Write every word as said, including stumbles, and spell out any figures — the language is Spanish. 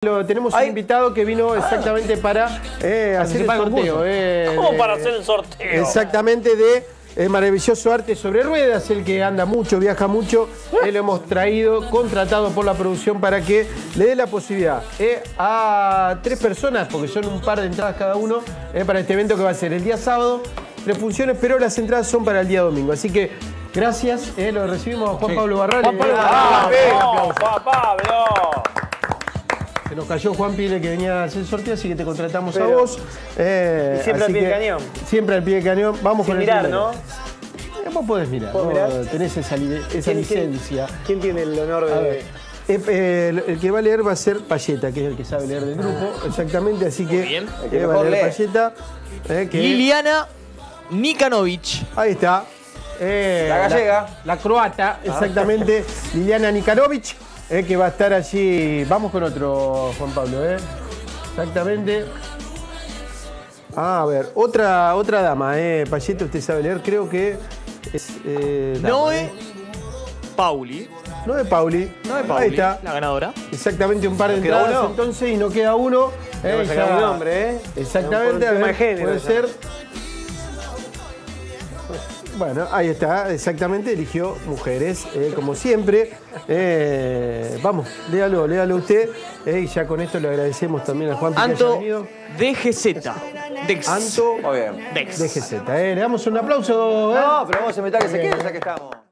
Lo, tenemos Ay. un invitado que vino exactamente para eh, hacer el sorteo. Eh, ¿Cómo de- para hacer el sorteo? Exactamente, de el maravilloso arte sobre ruedas, el que anda mucho, viaja mucho. Eh, lo hemos traído, contratado por la producción para que le dé la posibilidad eh, a tres personas, porque son un par de entradas cada uno, eh, para este evento que va a ser el día sábado. Tres funciones, pero las entradas son para el día domingo. Así que gracias, eh, lo recibimos a Juan Sí. Pablo Barral. Juan Pablo Ah, Barral. bien, ¡No, aplauso. Juan Pablo! Se nos cayó Juan Pile que venía a hacer el sorteo, así que te contratamos Pero- a vos. Eh, Y siempre así al pie del que- cañón. Siempre al pie del cañón. Vamos Sin con el mirar, primero. ¿no? Eh, Vos podés mirar. ¿Puedo vos mirar? Tenés esa, li- esa ¿Quién- quién- licencia. ¿Quién tiene el honor A ver. de...? Eh, eh, el, el que va a leer va a ser Payeta, que es el que sabe leer del grupo. Exactamente, así que bien. El que eh, va a mejor leer lee. Payeta. eh, que- Liliana Nikanovic. Ahí está. Eh, La gallega. La, la croata, exactamente. Liliana Nikanovic, eh, que va a estar allí. Vamos con otro, Juan Pablo, ¿eh? Exactamente. Ah, a ver, otra, otra dama, ¿eh? Payeta, usted sabe leer, creo que es. Eh, dama, Noé ¿eh? Pauli. Noé Pauli. Noé Pauli, Ahí está. la ganadora. Exactamente, un par de ¿Nos queda entradas uno? entonces y no queda uno. Tengo que sacar un nombre, ¿eh? Exactamente, Por un a tema ver, de género, puede ya. ser. Bueno, ahí está, exactamente, eligió mujeres, eh, como siempre. Eh, vamos, léalo, léalo usted. eh, y ya con esto le agradecemos también a Juan que haya Anto venido. D G Z. Dex. Anto Muy bien. Dex. D G Z. Eh, le damos un aplauso. eh. No, pero vamos a meter que se quede, ya que estamos.